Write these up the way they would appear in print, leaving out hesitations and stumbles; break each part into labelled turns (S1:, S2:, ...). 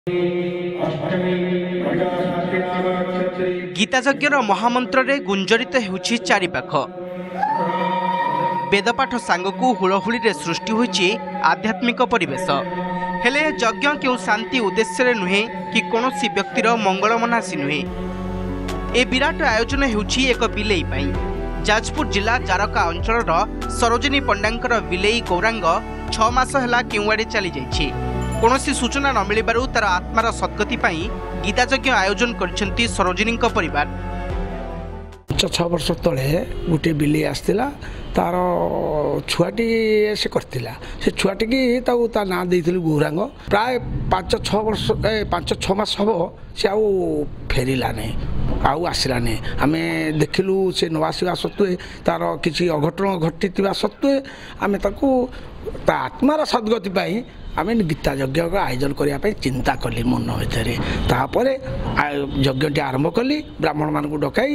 S1: गीतायज्ञर महामंत्र रे गुंजरित होउछि चारिपाख वेदपाठ सांगकु हुलहुली रे सृष्टि होइछि आध्यात्मिक परिवेश। हेले यज्ञ केउ शांति उद्देश्य रे नुहे कि कोनोसी व्यक्तिर मंगल मनासी नुहे। ए विराट आयोजन होउछि एक बिलेई पई। जाजपुर जिला जारका अंचलर सरोजिनी पंडांकर बिलेई गौरांग 6 मास हला केउआडे चली जाइछि। कोनोसी सूचना न मिलिबारु तार आत्मार सद्गति पई गीतायज्ञ आयोजन करछंती सरोजिनी परिवार।
S2: 6 वर्ष तले गोटे बिले आसला तार छुआटी से करथिला से छुआटी की ताऊ ता ना देइथिलु गौरांग। प्राय 5-6 मास हबो से आउ फेरिला नै आउ आसला नै। आमे देखिलु से नवासिवा सत्वे तार किछि अघटन घटितिबा सत्वे आमे ताकू ता आत्मार सद्गति पई आमे गीता यज्ञ आयोजन करिया पई चिंता कली मन भीतर। तापरे यज्ञटी आरंभ कली ब्राह्मण मानकु डकाई।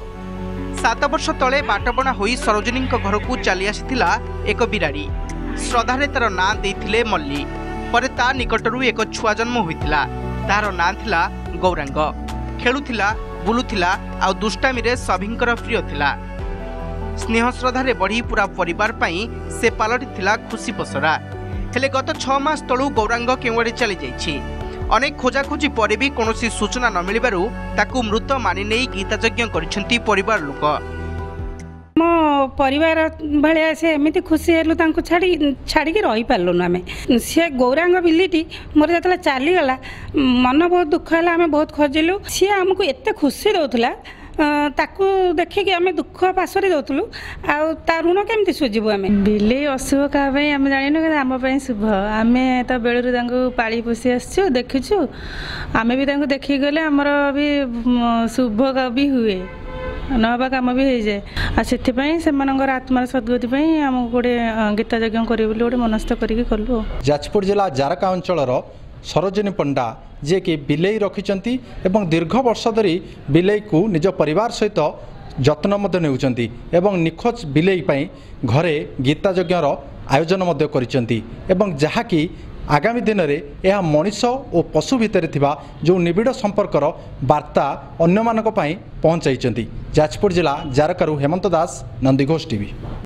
S1: 7 वर्ष तले बाटबणा होई सरोजिनी घर को चली आसीथिला एक बिराड़ी। श्रद्धारे तार ना देइथिले मल्ली। परे ता निकटरू एक छुआ जन्म होइथिला। तार ना थिला गौरांग। खेलुथिला बुलुथिला आ दुष्टामी रे सभिंकर प्रिय थिला। स्नेह श्रद्धारे बढ़ी पूरा परिवार पई से पालटिथिला खुशी पसरा। हेले गत 6 मास तळू गौरांग केउआडे चली जाइछि। अनेक खोजाखोजी परे भी कोनोसी सूचना न मिलिबारु ताकू मृत मानि नै गीतायज्ञ करिसेंती परिवार लोक।
S3: मो परिवार भले से एमिति खुशी हेलु तांको छाड़ी के रही पारलु न। आमे से गौरांग बिल्लीटी मोर जतला चाली गला मन बहुत दुख हला। आमे बहुत खोजिलु से हमको एते खुशी दउतला ताकू देखिक आम दुख पाशरे जाऊँ आ ऋण केमती सुझबू। आम
S4: बिले अशुभ क्या आम जान आम शुभ। आम तो बेलू पाली पोषी आसु देखीचु आम भी देखिक गले आमर भी शुभ भी हुए नवा कम भी हो जाए। आ से आत्मार सद्गति आम गोटे गीता यज्ञ कर गोटे मनस्थ करूँ।
S5: जाजपुर जिला जारका अंचल सरोजिनी पंडा जे कि बिलेई रखिंट एवं दीर्घ वर्ष धरी बिलेई को निज परिवार सहित जत्न नेउचंती एवं निखोज बिलेई पई घरे गीता यज्ञर आयोजन करिसेंती एवं जहाँकि आगामी दिन में यह मनीष और पशु भितर थिबा जो निबिड़ संपर्कर वार्ता अन्य मानक पई पहुंचाइचंती। जाजपुर जिला जारकारू हेमंत दास, नंदीघोष टीवी।